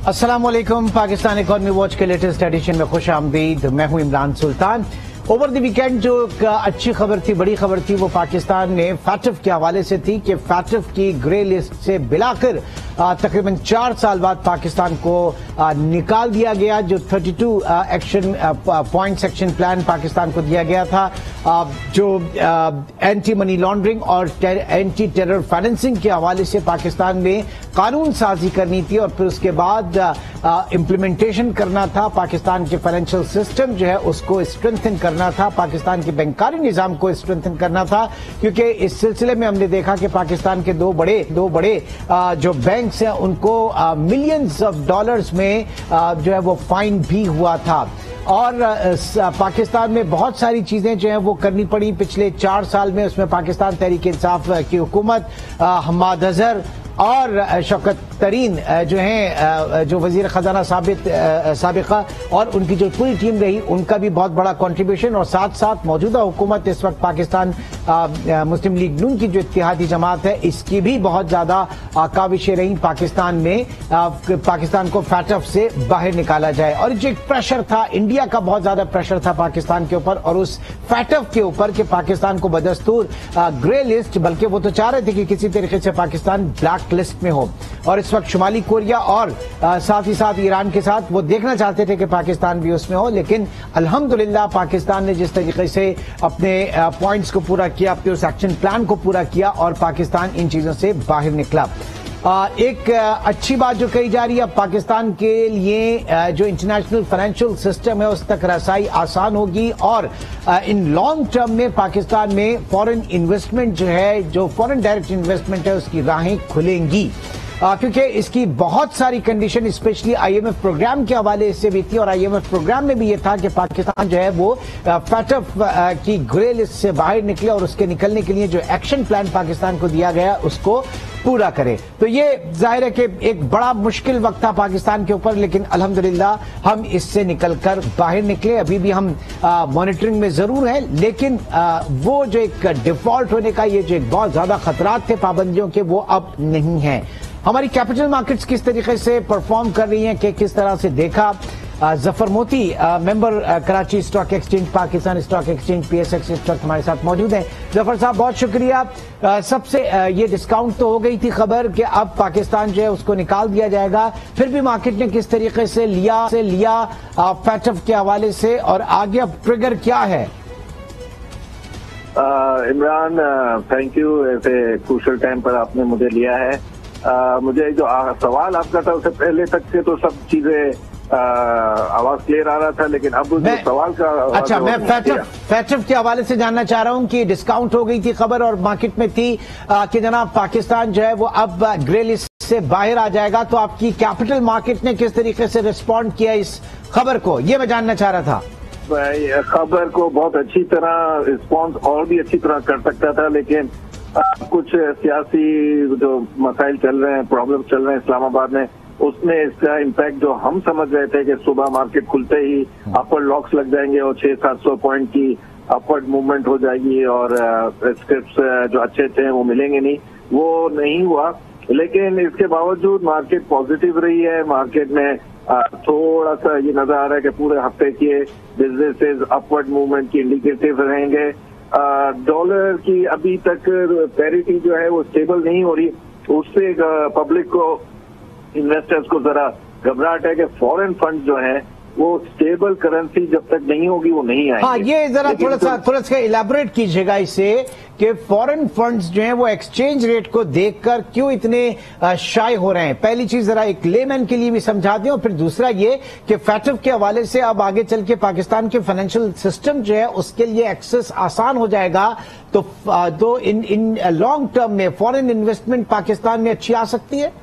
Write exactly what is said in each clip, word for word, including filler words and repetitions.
अस्सलामुअलैकुम। Pakistan economy watch के latest edition में खुश आमदीद। मैं हूं Imran Sultan. Over the weekend जो अच्छी खबर थी, बड़ी खबर थी, वो पाकिस्तान ने फैटफ के हवाले से थी कि फैटफ की ग्रे लिस्ट से बिलाकर तकरीबन चार साल बाद पाकिस्तान को आ, निकाल दिया गया। जो बत्तीस action points action plan Pakistan को दिया गया था, आ, जो एंटी मनी लॉन्ड्रिंग और एंटी टेरर फाइनेंसिंग के हवाले से पाकिस्तान में कानून साजी करनी थी और फिर उसके बाद इम्प्लीमेंटेशन करना था। पाकिस्तान के फाइनेंशियल सिस्टम जो है उसको स्ट्रेंथन करना था, पाकिस्तान के बैंकारी निजाम को स्ट्रेंथन करना था, क्योंकि इस सिलसिले में हमने देखा कि पाकिस्तान के दो बड़े दो बड़े आ, जो बैंक्स हैं उनको मिलियंस ऑफ डॉलर्स में आ, जो है वो फाइन भी हुआ था। और पाकिस्तान में बहुत सारी चीजें जो है वो करनी पड़ी पिछले चार साल में। उसमें पाकिस्तान तहरीक इंसाफ की हुकूमत, हम्माद अजहर और शौकत तरीन जो हैं, जो वजीर खजाना साबित साबिका और उनकी जो पूरी टीम रही, उनका भी बहुत बड़ा कंट्रीब्यूशन। और साथ साथ मौजूदा हुकूमत इस वक्त पाकिस्तान मुस्लिम लीग नून की जो इत्तेहादी जमात है, इसकी भी बहुत ज्यादा काविशें रही पाकिस्तान में आ, पाकिस्तान को फैटफ से बाहर निकाला जाए। और जो एक प्रेशर था, इंडिया का बहुत ज्यादा प्रेशर था पाकिस्तान के ऊपर और उस फैटफ के ऊपर कि पाकिस्तान को बदस्तूर ग्रे लिस्ट, बल्कि वो तो चाह रहे थे कि किसी तरीके से पाकिस्तान ब्लैक लिस्ट में हो। और इस वक्त शुमाली कोरिया और आ, साथ ही साथ ईरान के साथ वो देखना चाहते थे कि पाकिस्तान भी उसमें हो। लेकिन अल्हम्दुलिल्लाह पाकिस्तान ने जिस तरीके से अपने पॉइंट्स को पूरा किया, अपने उस एक्शन प्लान को पूरा किया और पाकिस्तान इन चीजों से बाहर निकला। आ, एक आ, अच्छी बात जो कही जा रही है, पाकिस्तान के लिए आ, जो इंटरनेशनल फाइनेंशियल सिस्टम है उस तक रसाई आसान होगी और आ, इन लॉन्ग टर्म में पाकिस्तान में फॉरेन इन्वेस्टमेंट जो है, जो फॉरेन डायरेक्ट इन्वेस्टमेंट है, उसकी राहें खुलेंगी। क्योंकि इसकी बहुत सारी कंडीशन स्पेशली आईएमएफ प्रोग्राम के हवाले से भी थी और आईएमएफ प्रोग्राम में भी ये था कि पाकिस्तान जो है वो फैटफ की ग्रे लिस्ट से बाहर निकले और उसके निकलने के लिए जो एक्शन प्लान पाकिस्तान को दिया गया उसको पूरा करे। तो ये जाहिर है कि एक बड़ा मुश्किल वक्त था पाकिस्तान के ऊपर, लेकिन अल्हम्दुलिल्लाह हम इससे निकलकर बाहर निकले। अभी भी हम मॉनिटरिंग में जरूर हैं, लेकिन आ, वो जो एक डिफॉल्ट होने का ये जो एक बहुत ज्यादा खतरात थे पाबंदियों के, वो अब नहीं है। हमारी कैपिटल मार्केट्स किस तरीके से परफॉर्म कर रही हैं, कि किस तरह से देखा। Zafar Moti, member Karachi stock exchange, Pakistan stock exchange, PSX इस वक्त हमारे साथ मौजूद हैं। जफर साहब बहुत शुक्रिया। आ, सबसे आ, ये डिस्काउंट तो हो गई थी खबर कि अब पाकिस्तान जो है उसको निकाल दिया जाएगा, फिर भी मार्केट ने किस तरीके से लिया से लिया फैटफ के हवाले से, और आगे अब ट्रिगर क्या है? इमरान, थैंक यू, ऐसे क्रूशियल टाइम पर आपने मुझे लिया है। आ, मुझे जो आ, सवाल आपका था उससे पहले तक से तो सब चीजें आवाज क्लियर आ रहा था, लेकिन अब जो सवाल का अच्छा, मैं फैटफ फैटफ के हवाले से जानना चाह रहा हूं कि डिस्काउंट हो गई थी खबर और मार्केट में थी आ, कि जनाब पाकिस्तान जो है वो अब ग्रे लिस्ट से बाहर आ जाएगा, तो आपकी कैपिटल मार्केट ने किस तरीके से रिस्पॉन्ड किया इस खबर को, ये मैं जानना चाह रहा था। खबर को बहुत अच्छी तरह रिस्पॉन्स और भी अच्छी तरह कर सकता था, लेकिन कुछ सियासी जो मसाइल चल रहे हैं, प्रॉब्लम चल रहे हैं इस्लामाबाद में, उसमें इसका इम्पैक्ट जो हम समझ रहे थे कि सुबह मार्केट खुलते ही अपवर्ड लॉक्स लग जाएंगे और छह सात सौ पॉइंट की अपवर्ड मूवमेंट हो जाएगी और स्क्रिप्ट्स जो अच्छे थे वो मिलेंगे नहीं, वो नहीं हुआ। लेकिन इसके बावजूद मार्केट पॉजिटिव रही है। मार्केट में थोड़ा सा ये नजर आ रहा है कि पूरे हफ्ते के बिजनेसेस अपवर्ड मूवमेंट की इंडिकेटिव रहेंगे। डॉलर की अभी तक पैरिटी जो है वो स्टेबल नहीं हो रही, उससे पब्लिक को, इन्वेस्टर्स को जरा घबराहट है कि फॉरेन फंड जो है वो स्टेबल करेंसी जब तक नहीं होगी वो नहीं आएंगे। हाँ, ये जरा थोड़ा सा थोड़ा सा इलैबोरेट कीजिएगा इससे कि फॉरेन फंड्स जो हैं वो एक्सचेंज रेट को देखकर क्यों इतने शाय हो रहे हैं। पहली चीज जरा एक लेमैन के लिए भी समझा दें, और फिर दूसरा ये कि फैटफ के हवाले से अब आगे चल के पाकिस्तान के फाइनेंशियल सिस्टम जो है उसके लिए एक्सेस आसान हो जाएगा, तो, तो इन इन लॉन्ग टर्म में फॉरेन इन्वेस्टमेंट पाकिस्तान में अच्छी आ सकती है।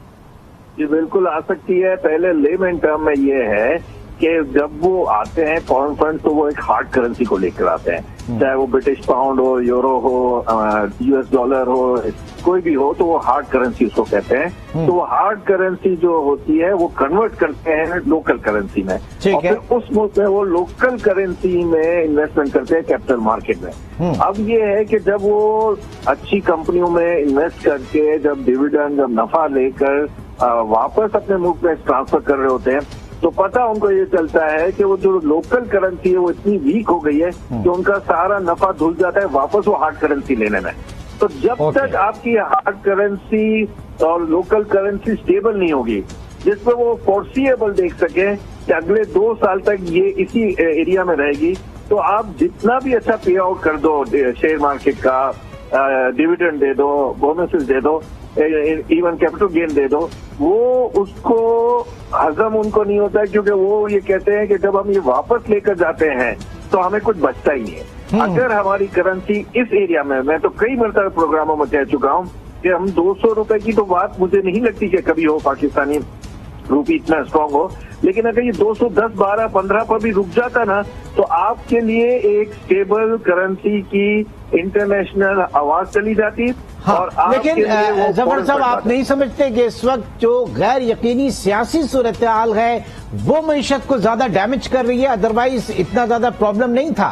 जी बिल्कुल आ सकती है। पहले लेमैन टर्म में ये है कि जब वो आते हैं फॉरेन फंड, तो वो एक हार्ड करेंसी को लेकर आते हैं, चाहे वो ब्रिटिश पाउंड हो, यूरो हो, यूएस डॉलर हो, कोई भी हो, तो वो हार्ड करेंसी उसको कहते हैं। तो वो हार्ड करेंसी जो होती है वो कन्वर्ट करते हैं लोकल करेंसी में, और फिर उस मुल्क में वो लोकल करेंसी में इन्वेस्टमेंट करते हैं कैपिटल मार्केट में। अब ये है कि जब वो अच्छी कंपनियों में इन्वेस्ट करके जब डिविडेंड, जब नफा लेकर वापस अपने मुल्क में ट्रांसफर कर रहे होते हैं तो पता उनको ये चलता है कि वो जो लोकल करेंसी है वो इतनी वीक हो गई है कि उनका सारा नफा धुल जाता है वापस वो हार्ड करेंसी लेने में। तो जब okay. तक आपकी हार्ड करेंसी और लोकल करेंसी स्टेबल नहीं होगी जिसपे वो फोर्सिएबल देख सके कि अगले दो साल तक ये इसी एरिया में रहेगी, तो आप जितना भी अच्छा पे आउट कर दो शेयर मार्केट का, डिविडेंड दे दो, बोनसेस दे दो, इवन कैपिटल गेन दे दो, वो उसको हजम उनको नहीं होता है क्योंकि वो ये कहते हैं कि जब हम ये वापस लेकर जाते हैं तो हमें कुछ बचता ही नहीं है। अगर हमारी करेंसी इस एरिया में, मैं तो कई मरतबा प्रोग्रामों में कह चुका हूं कि हम दो सौ रुपए की तो बात मुझे नहीं लगती कि कभी हो पाकिस्तानी रूपी इतना स्ट्रांग हो, लेकिन अगर ये दो सौ दस, बारह, पंद्रह पर भी रुक जाता ना तो आपके लिए एक स्टेबल करेंसी की इंटरनेशनल आवाज चली जाती। हाँ, और लेकिन जफर साहब आप नहीं समझते कि इस वक्त जो गैर यकीनी सियासी सूरत हाल है वो मईशत को ज्यादा डैमेज कर रही है, अदरवाइज इतना ज्यादा प्रॉब्लम नहीं था?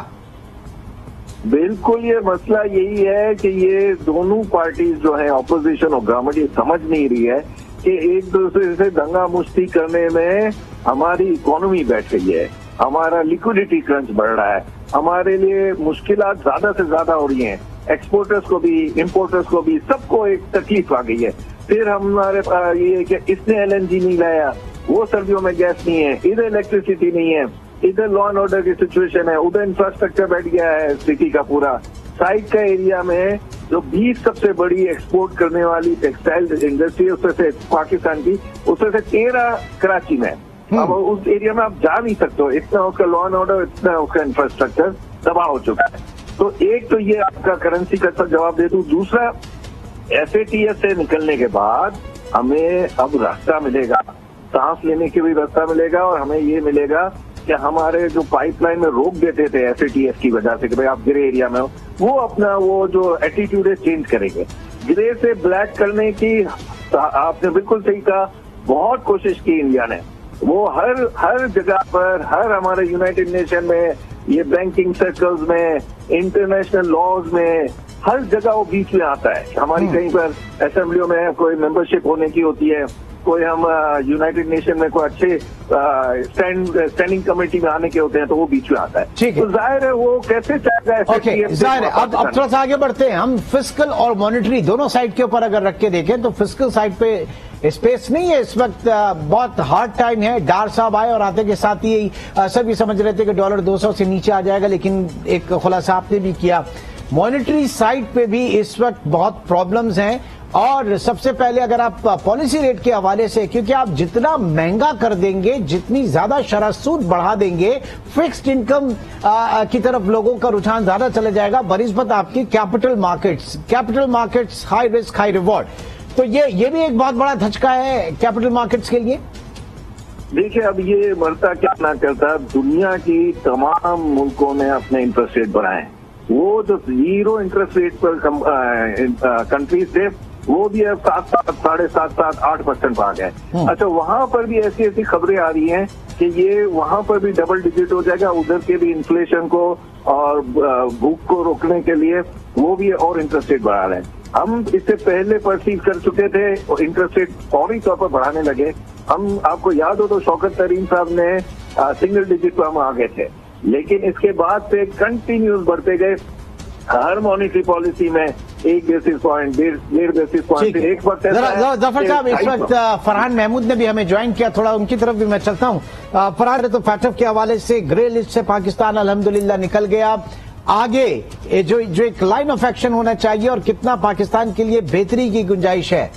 बिल्कुल, ये मसला यही है कि ये दोनों पार्टीज जो है ऑपोजिशन और गवर्नमेंट ये समझ नहीं रही है कि एक दूसरे से दंगा मुश्ती करने में हमारी इकोनॉमी बैठ गई है, हमारा लिक्विडिटी क्रंच बढ़ रहा है, हमारे लिए मुश्किलात ज्यादा से ज्यादा हो रही हैं, एक्सपोर्टर्स को भी, इंपोर्टर्स को भी, सबको एक तकलीफ आ गई है। फिर हमारे ये कि इसने एलएनजी नहीं लाया, वो सर्दियों में गैस नहीं है, इधर इलेक्ट्रिसिटी नहीं है, इधर लॉ एंड ऑर्डर की सिचुएशन है, उधर इंफ्रास्ट्रक्चर बैठ गया है सिटी का पूरा। साइड का एरिया में जो बीस सबसे बड़ी एक्सपोर्ट करने वाली टेक्सटाइल इंडस्ट्री है उसमें से पाकिस्तान की, उसमें से तेरह कराची में। अब उस एरिया में आप जा नहीं सकते हो, इतना उसका लॉ एंड ऑर्डर, इतना उसका इंफ्रास्ट्रक्चर तबाह हो चुका है। तो एक तो ये आपका करेंसी का जवाब दे दूं, दूसरा एफ ए टी एस से निकलने के बाद हमें अब रास्ता मिलेगा, सांस लेने के भी रास्ता मिलेगा और हमें ये मिलेगा कि हमारे जो पाइपलाइन में रोक देते थे एफ ए टी एस की वजह से कि भाई आप ग्रे एरिया में हो, वो अपना वो जो एटीट्यूड है चेंज करेंगे। ग्रे से ब्लैक करने की आपने बिल्कुल सही कहा, बहुत कोशिश की इंडिया ने, वो हर हर जगह पर, हर हमारे यूनाइटेड नेशन में, ये बैंकिंग सर्कल्स में, इंटरनेशनल लॉज में, हर जगह वो बीच में आता है। हमारी कहीं पर असेंबलियों में कोई मेंबरशिप होने की होती है, कोई हम यूनाइटेड नेशन में कोई अच्छे स्टैंड स्टैंडिंग कमेटी में आने के होते हैं तो वो बीच में आता है। ठीक है, तो जाहिर है वो कैसे चाहेगा। ओके, जाहिर है। अब अब थोड़ा सा आगे बढ़ते हैं हम। फिस्कल और मॉनेटरी दोनों साइड के ऊपर अगर रख के देखें तो फिस्कल साइड पे स्पेस नहीं है इस वक्त, बहुत हार्ड टाइम है। डार साहब आए और आते के साथ ही सब ये समझ रहे थे कि डॉलर दो सौ से नीचे आ जाएगा, लेकिन एक खुलासा आपने भी किया। मॉनेटरी साइड पे भी इस वक्त बहुत प्रॉब्लम्स हैं। और सबसे पहले अगर आप पॉलिसी रेट के हवाले से, क्योंकि आप जितना महंगा कर देंगे, जितनी ज्यादा शरह सूद बढ़ा देंगे, फिक्स्ड इनकम की तरफ लोगों का रुझान ज्यादा चला जाएगा बनिस्बत आपकी capital markets. Capital markets high risk high reward, तो ये ये भी एक बहुत बड़ा धचका है कैपिटल मार्केट्स के लिए। देखिए, अब ये मरता क्या ना करता, दुनिया की तमाम मुल्कों ने अपने इंटरेस्ट रेट बढ़ाए। वो जो जीरो इंटरेस्ट रेट पर कंट्रीज थे वो भी अब सात सात साढ़े सात सात आठ परसेंट पर आ गए। अच्छा, वहां पर भी ऐसी ऐसी खबरें आ रही हैं कि ये वहां पर भी डबल डिजिट हो जाएगा। उधर के भी इन्फ्लेशन को और भूख को रोकने के लिए वो भी और इंटरेस्ट रेट बढ़ा रहे हैं। हम इससे पहले परसीव कर चुके थे और इंटरेस्ट रेट फौरी तौर पर बढ़ाने लगे। हम, आपको याद हो तो शौकत तरीन साहब ने सिंगल डिजिट पर हम आ गए थे, लेकिन इसके बाद से कंटिन्यूस बढ़ते गए। हर मॉनेटरी पॉलिसी में एक बेसिस पॉइंट, डेढ़ डेढ़ बेसिस पॉइंट, एक परसेंट। जफर साहब, इस वक्त फरहान महमूद ने भी हमें ज्वाइन किया, थोड़ा उनकी तरफ भी मैं चलता हूँ। फरहान, तो फैटफ के हवाले से ग्रे लिस्ट से पाकिस्तान अल्हम्दुलिल्लाह निकल गया। आगे जो जो एक लाइन ऑफ एक्शन होना चाहिए और कितना पाकिस्तान के लिए बेहतरी की गुंजाइश है?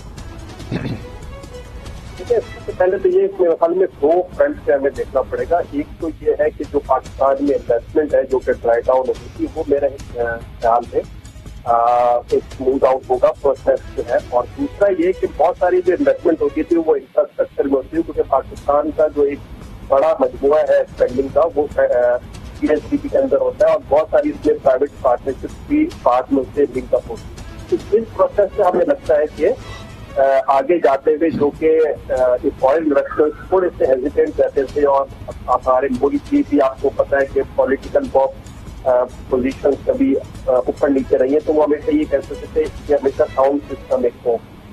सबसे पहले तो ये इसमें हाल में दो फ्रंट से हमें देखना पड़ेगा। एक तो ये है कि जो पाकिस्तान में इन्वेस्टमेंट है जो कि ड्राई डाउन होती थी, वो मेरे ख्याल में एक स्मूथ आउट होगा प्रोसेस जो है। और दूसरा ये कि बहुत सारी जो इन्वेस्टमेंट होती थी वो इंफ्रास्ट्रक्चर में होती है, क्योंकि पाकिस्तान का जो एक बड़ा मजमुआ है स्पेंडिंग का वो पी एस डी पी के अंदर होता है और बहुत सारी इसमें प्राइवेट पार्टनरशिप भी बाद में उससे लिंकअप होती है। तो इस प्रोसेस से हमें लगता है कि आगे जाते हुए जो कि फॉरेन इन्वेस्टर्स थोड़े से हेजिटेंट रहते थे और हमारे मुल्क की भी आपको पता है कि पॉलिटिकल बॉक्स पोजीशन कभी ऊपर नीचे रही है, तो वो हमेशा ये कहते थे कि हमेशा साउंड सिस्टम एक हो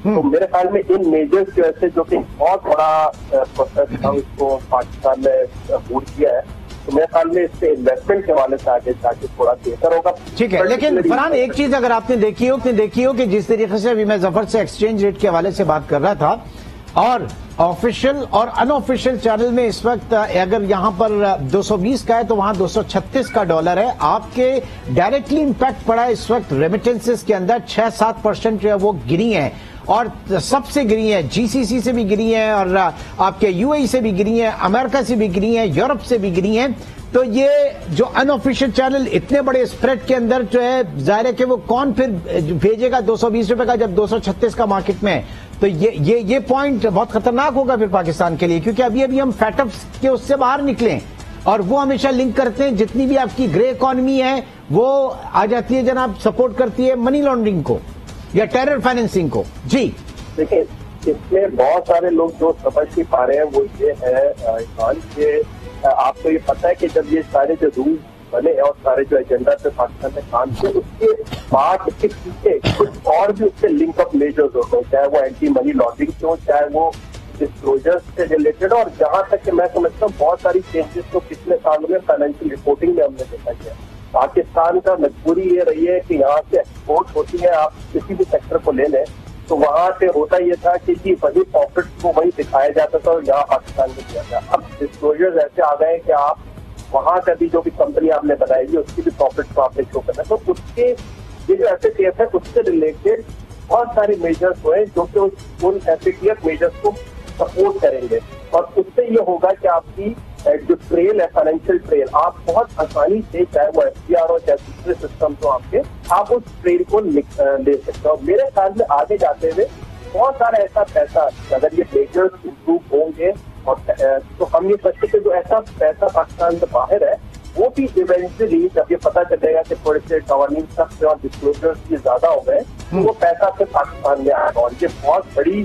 तो मेरे ख्याल में इन मेजर्स की वजह से, जो कि बहुत बड़ा प्रोसेस था, उसको पाकिस्तान ने बूट किया है, तो मेरे ख्याल में इससे इन्वेस्टमेंट के हवाले से आगे जाके थोड़ा बेहतर होगा। ठीक है, लेकिन फरहान एक चीज अगर आपने देखी हो कि देखी हो कि जिस तरीके से अभी मैं जफर से एक्सचेंज रेट के हवाले से बात कर रहा था, और ऑफिशियल और अनऑफिशियल चैनल में इस वक्त अगर यहां पर दो सौ बीस का है तो वहां दो सौ छत्तीस का डॉलर है। आपके डायरेक्टली इंपैक्ट पड़ा है इस वक्त रेमिटेंसेस के अंदर, छह सात परसेंट जो है वो गिरी है, और सबसे गिरी है, जीसीसी से भी गिरी है, और आपके यूएई से भी गिरी है, अमेरिका से भी गिरी है, यूरोप से भी गिरी है। तो ये जो अनऑफिशियल चैनल इतने बड़े स्प्रेड के अंदर जो है, जाहिर है कि वो कौन फिर भेजेगा दो सौ बीस रुपए का जब दो सौ छत्तीस का मार्केट में है। तो ये ये ये पॉइंट बहुत खतरनाक होगा फिर पाकिस्तान के लिए, क्योंकि अभी अभी हम फैटअप्स के उससे बाहर निकले, और वो हमेशा लिंक करते हैं, जितनी भी आपकी ग्रे इकोनॉमी है वो आ जाती है जनाब, सपोर्ट करती है मनी लॉन्ड्रिंग को या टेरर फाइनेंसिंग को। जी देखिए, इसमें बहुत सारे लोग जो समझ नहीं पा रहे हैं वो ये है इरफान, कि आपको ये पता है कि जब ये सारे जो रूल बने और सारे जो एजेंडा पे पाकिस्तान में काम किए, उसके बाद उसके पीछे कुछ और भी उससे लिंक अप मेजर्स होते हैं, चाहे वो एंटी मनी लॉन्ड्रिंग से हो, चाहे वो डिस्क्लोजर्स से रिलेटेड, और जहां तक कि मैं समझता हूँ बहुत सारी चेंजेस तो पिछले सालों में फाइनेंशियल रिपोर्टिंग में हमने देखा गया। पाकिस्तान का मजबूरी ये रही है कि यहाँ से एक्सपोर्ट होती है, आप किसी भी सेक्टर को ले लें तो वहां से होता ये था कि जी वही प्रॉफिट को वही दिखाया जाता था और यहाँ पाकिस्तान में किया था। अब डिस्क्लोजर्स ऐसे आ गए कि आप वहां से भी जो भी कंपनी आपने बनाई उसकी भी प्रॉफिट को आपने शो करना, तो उसके ये जो एफ ए टी एफ है उससे रिलेटेड बहुत सारे मेजर्स हुए जो कि उन F A T F measures को सपोर्ट करेंगे, और उससे ये होगा कि आपकी जो ट्रेल है, फाइनेंशियल ट्रेल, आप बहुत आसानी से, चाहे वो एफ डी आर हो चाहे दूसरे सिस्टम तो आपके, आप उस ट्रेल को ले सकते हो। मेरे ख्याल में आगे जाते हुए बहुत सारा ऐसा पैसा, अगर ये मेजर्स इम्प्रूव होंगे और तो हम ये समझते कि जो ऐसा पैसा पाकिस्तान से बाहर है वो भी इवेंचुअली, जब ये पता चलेगा कि थोड़े से गवर्निंग सख्त और डिस्क्लोजर्स भी ज्यादा हो गए, तो वो पैसा फिर पाकिस्तान में आएगा, और ये बहुत बड़ी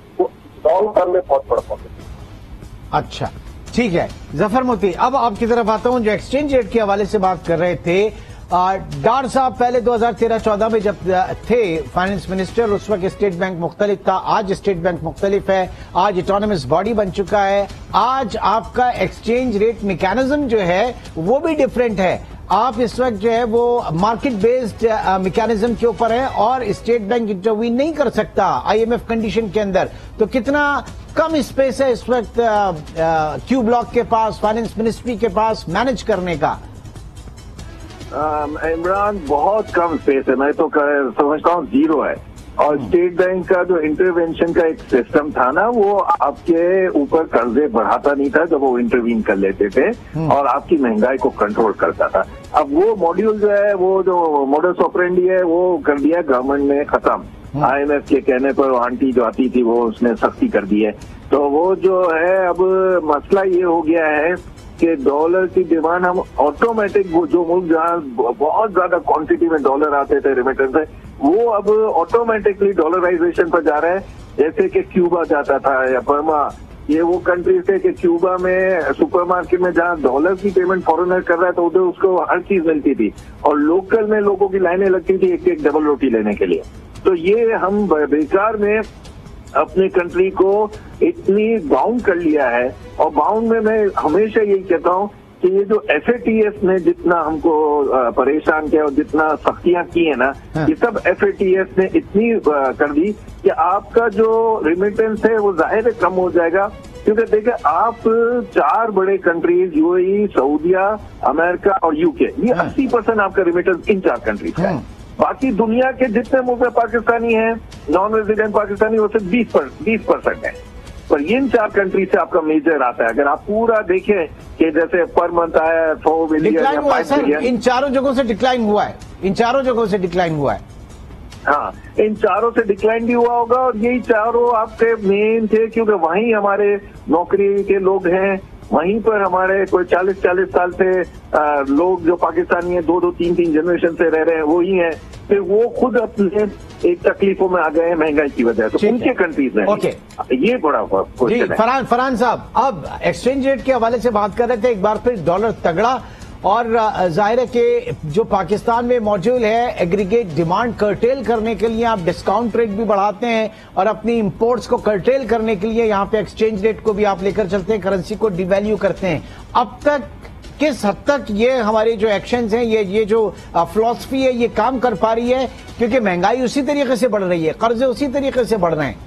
लॉन्ग टर्म में बहुत बड़ा प्रॉब्लम। अच्छा ठीक है जफर मोती, अब आपकी तरफ आता हूं। जो एक्सचेंज रेट के हवाले से बात कर रहे थे, डार साहब पहले दो हज़ार तेरह चौदह में जब थे फाइनेंस मिनिस्टर, उस वक्त स्टेट बैंक मुख्तलिफ था, आज स्टेट बैंक मुख्तलिफ है, आज ऑटोनमस बॉडी बन चुका है, आज आपका एक्सचेंज रेट मैकेनिज्म जो है वो भी डिफरेंट है। आप इस वक्त जो है वो मार्केट बेस्ड मैकेनिज्म के ऊपर है और स्टेट बैंक इंटरवीन नहीं कर सकता आईएमएफ कंडीशन के अंदर। तो कितना कम स्पेस है इस वक्त क्यू ब्लॉक के पास, फाइनेंस मिनिस्ट्री के पास मैनेज करने का? इमरान, बहुत कम स्पेस है, मैं तो समझता हूँ जीरो है। और स्टेट बैंक का जो इंटरवेंशन का एक सिस्टम था ना, वो आपके ऊपर कर्जे बढ़ाता नहीं था जब वो इंटरवीन कर लेते थे, और आपकी महंगाई को कंट्रोल करता था। अब वो मॉड्यूल जो है, वो जो मॉडस ऑपरेंडी है, वो कर दिया गवर्नमेंट ने खत्म। आईएमएफ के कहने पर आंटी जो आती थी वो उसने सख्ती कर दी है। तो वो जो है, अब मसला ये हो गया है कि डॉलर की डिमांड हम ऑटोमेटिक, वो जो मुल्क जहाँ बहुत ज्यादा क्वांटिटी में डॉलर आते थे रेमिटेंस से, वो अब ऑटोमेटिकली डॉलराइजेशन पर जा रहा है। जैसे कि क्यूबा जाता था या बर्मा, ये वो कंट्रीज थे कि क्यूबा में सुपरमार्केट में जहाँ डॉलर की पेमेंट फॉरेनर कर रहा है तो उधर उसको हर चीज मिलती थी, और लोकल में लोगों की लाइनें लगती थी एक एक डबल रोटी लेने के लिए। तो ये हम बेकार में अपनी कंट्री को इतनी बाउंड कर लिया है। और बाउंड में मैं हमेशा यही कहता हूँ कि ये जो एफ ए टी एफ ने जितना हमको परेशान किया और जितना सख्तियां की है ना, ये सब एफ ए टी एफ ने इतनी कर दी कि आपका जो रिमिटेंस है वो जाहिर है कम हो जाएगा। क्योंकि देखिए, आप चार बड़े कंट्रीज, यूएई, सऊदिया, अमेरिका और यूके, ये अस्सी परसेंट आपका रिमिटेंस इन चार कंट्रीज का है। बाकी दुनिया के जितने मुल्क पाकिस्तानी हैं, नॉन रेजिडेंट पाकिस्तानी, वो सिर्फ बीस पर बीस परसेंट है। पर इन चार कंट्री से आपका मेजर आता है। अगर आप पूरा देखें कि जैसे पर मंथ आया फोर बिलियन या फाइव बिलियन, इन चारों जगहों से डिक्लाइन हुआ है, इन चारों जगहों से डिक्लाइन हुआ है। हाँ, इन चारों से डिक्लाइन भी हुआ होगा, और यही चारों आपके मेन थे क्योंकि वहीं हमारे नौकरी के लोग हैं, वहीं पर हमारे कोई चालीस चालीस साल से आ, लोग जो पाकिस्तानी हैं, दो दो तीन तीन जनरेशन से रह रहे हैं, वो ही हैं। फिर वो खुद अपने एक तकलीफों में आ गए हैं महंगाई की वजह से, तो उनके कंट्रीज में ओके ये बड़ा क्वेश्चन है। फरहान फरहान साहब, अब एक्सचेंज रेट के हवाले से बात कर रहे थे, एक बार फिर डॉलर तगड़ा और जाहिर है कि जो पाकिस्तान में मौजूद है एग्रीगेट डिमांड कर्टेल करने के लिए आप डिस्काउंट रेट भी बढ़ाते हैं और अपनी इंपोर्ट्स को कर्टेल करने के लिए यहाँ पे एक्सचेंज रेट को भी आप लेकर चलते हैं, करेंसी को डिवैल्यू करते हैं। अब तक किस हद तक ये हमारे जो एक्शंस हैं, ये ये जो फिलॉसफी है, ये काम कर पा रही है? क्योंकि महंगाई उसी तरीके से बढ़ रही है, कर्जे उसी तरीके से बढ़ रहे हैं।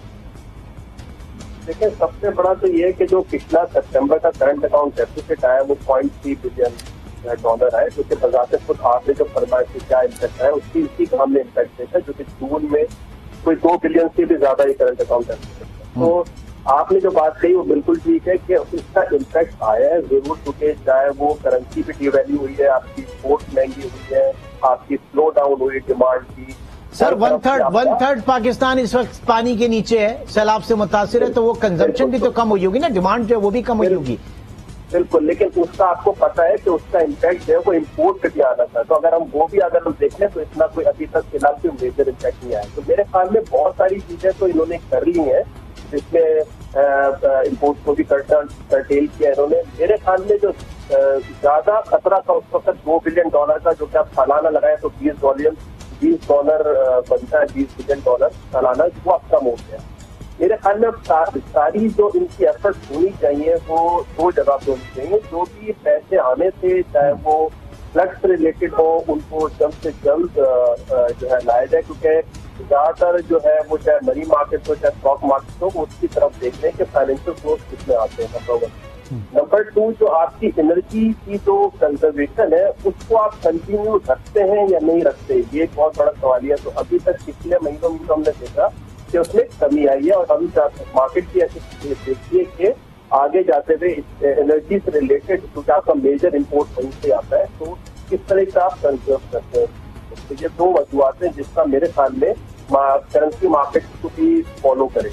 देखिए, सबसे बड़ा तो ये है कि जो पिछला सितंबर का करंट अकाउंट डेफिसिट आया वो पॉइंट थ्री बिलियन डॉलर है, जो कि बजाते खुद आपने जो फरमाया कि क्या इम्पैक्ट है, उसकी इसी का हमने इम्पैक्ट देखा, जो कि जून में कोई दो बिलियन से भी ज्यादा ही करंट अकाउंट डेफिसिट है। तो आपने जो बात कही वो बिल्कुल ठीक है कि इसका इम्पैक्ट आया है जरूर, क्योंकि चाहे वो करेंसी भी डिवैल्यू हुई है, आपकी एक्सपोर्ट महंगी हुई है, आपकी स्लो डाउन हुई डिमांड की। Sir one third one third Pakistan इस वक्त पानी के नीचे है, सैलाब से मुतासिर है, तो वो कंजम्पशन भी तो कम हुई होगी ना, डिमांड जो है वो भी कम हुई होगी। बिल्कुल, लेकिन उसका आपको पता है कि उसका इम्पैक्ट है वो इम्पोर्ट पे भी आना था, तो अगर हम वो भी अगर हम देख लें तो इतना कोई अभी तक फिलहाल कोई मेजर इम्पैक्ट नहीं आया। तो मेरे ख्याल में बहुत सारी चीजें तो इन्होंने कर ली हैं, जिसमें इम्पोर्ट को भी कर्टेल किया इन्होंने। मेरे ख्याल में जो ज्यादा खतरा था उस वक्त दो बिलियन डॉलर का, जो कि आप सालाना लगाए तो बीस डॉलर बीस डॉलर बनता है, बीस बिलियन डॉलर सालाना, वो अब कम हो गया। मेरे ख्याल में सारी जो इनकी एफर्ट होनी चाहिए वो दो जगह पे होनी चाहिए। जो भी पैसे आने थे, चाहे वो फ्लड से रिलेटेड हो, उनको जल्द से जल्द जो है लाया जाए, क्योंकि ज्यादातर जो है वो चाहे मनी मार्केट हो चाहे स्टॉक मार्केट हो, उसकी तरफ देख रहे हैं कि फाइनेंशियल सोर्स कितने आते हैं। Number one. नंबर टू, जो आपकी एनर्जी की जो कंजर्वेशन है उसको आप कंटिन्यू रखते हैं या नहीं रखते, ये एक बहुत बड़ा सवाल है। तो अभी तक पिछले महीनों में हमने देखा कि उसमें कमी आई है, और अभी मार्केट की ऐसी देखिए कि आगे जाते हुए एनर्जी से रिलेटेड क्योंकि आपका मेजर इम्पोर्ट वहीं से आता है, तो किस तरह से आप कंजर्व करते हैं। तो ये दो वजूहत हैं जिसका मेरे ख्याल में करेंसी मार्केट को भी फॉलो करें।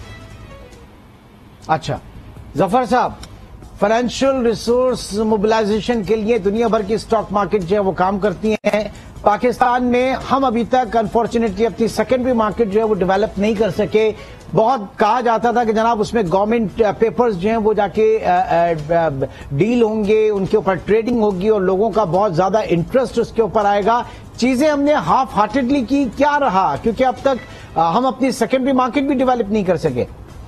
अच्छा जफर साहब, फाइनेंशियल रिसोर्स मोबिलाइजेशन के लिए दुनिया भर की स्टॉक मार्केट जो है वो काम करती हैं। पाकिस्तान में हम अभी तक अनफॉर्चुनेटली अपनी सेकेंडरी मार्केट जो है वो डेवलप नहीं कर सके। बहुत कहा जाता था कि जनाब उसमें गवर्नमेंट पेपर्स जो हैं वो जाके डील होंगे, उनके ऊपर ट्रेडिंग होगी और लोगों का बहुत ज्यादा इंटरेस्ट उसके ऊपर आएगा। चीजें हमने हाफ हार्टेडली की, क्या रहा? क्योंकि अब तक हम अपनी सेकेंडरी मार्केट भी डेवलप नहीं कर सके।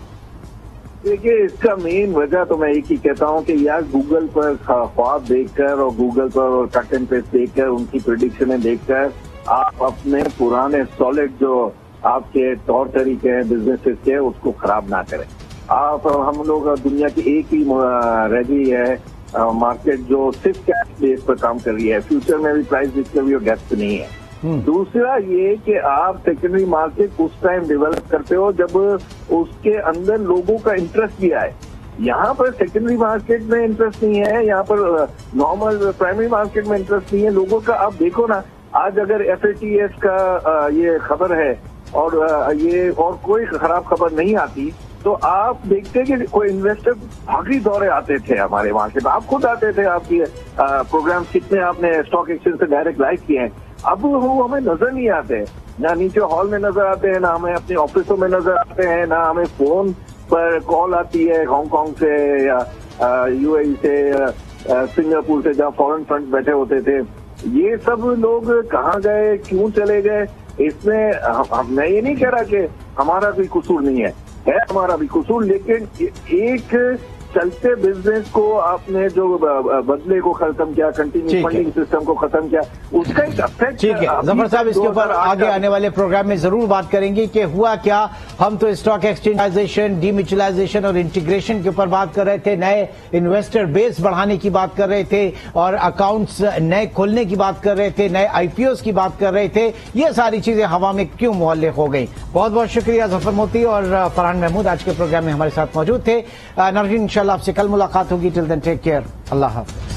देखिए, इसका मेन वजह तो मैं एक ही कहता हूं कि यार गूगल पर ख्वाब देखकर और गूगल पर और कट एंड पेस्ट देखकर, उनकी प्रेडिक्शनें देखकर आप अपने पुराने सॉलिड जो आपके तौर तरीके हैं बिजनेसेस के, उसको खराब ना करें। आप हम लोग दुनिया की एक ही रह गई है मार्केट जो सिर्फ कैश बेस पर काम कर रही है, फ्यूचर में भी प्राइस डिस्कवरी और डेप्थ नहीं है। दूसरा ये कि आप सेकेंडरी मार्केट उस टाइम डेवलप करते हो जब उसके अंदर लोगों का इंटरेस्ट भी आए। यहाँ पर सेकेंडरी मार्केट में इंटरेस्ट नहीं है, यहाँ पर नॉर्मल प्राइमरी मार्केट में इंटरेस्ट नहीं है लोगों का। आप देखो ना, आज अगर एफ ए टी एस का ये खबर है और ये और कोई खराब खबर नहीं आती तो आप देखते कि कोई इन्वेस्टर भागी दौड़े आते थे हमारे मार्केट में। आप खुद आते थे, आपकी प्रोग्राम कितने आपने स्टॉक एक्सचेंज से डायरेक्ट लाइव किए हैं, अब वो हमें नजर नहीं आते, ना नीचे हॉल में नजर आते हैं, ना हमें अपने ऑफिसों में नजर आते हैं, ना हमें फोन पर कॉल आती है हांगकांग से या यूएई से, सिंगापुर से, जहाँ फॉरेन फंड बैठे होते थे। ये सब लोग कहाँ गए, क्यों चले गए? इसमें हम, मैं ये नहीं कह रहा कि हमारा कोई कसूर नहीं है, है हमारा भी कसूर, लेकिन एक चलते बिजनेस को आपने जो बदले को खत्म किया, कंटिन्यू फंडिंग सिस्टम को खत्म किया, उसका एक इफेक्ट। ठीक है जफर साहब, इसके ऊपर आगे आने वाले प्रोग्राम में जरूर बात करेंगे कि हुआ क्या। हम तो स्टॉक एक्सचेंजाइजेशन, डीम्यूचुअलाइजेशन और इंटीग्रेशन के ऊपर बात कर रहे थे, नए इन्वेस्टर बेस बढ़ाने की बात कर रहे थे और अकाउंट्स नए खोलने की बात कर रहे थे, नए आईपीओ की बात कर रहे थे। ये सारी चीजें हवा में क्यों मुअल्लिक हो गई। बहुत बहुत शुक्रिया जफर मोती और फरहान महमूद आज के प्रोग्राम में हमारे साथ मौजूद थे। नरगिन, इंशाल्लाह आपसे कल मुलाकात होगी। टिल देन टेक केयर, अल्लाह हाफ़िज़।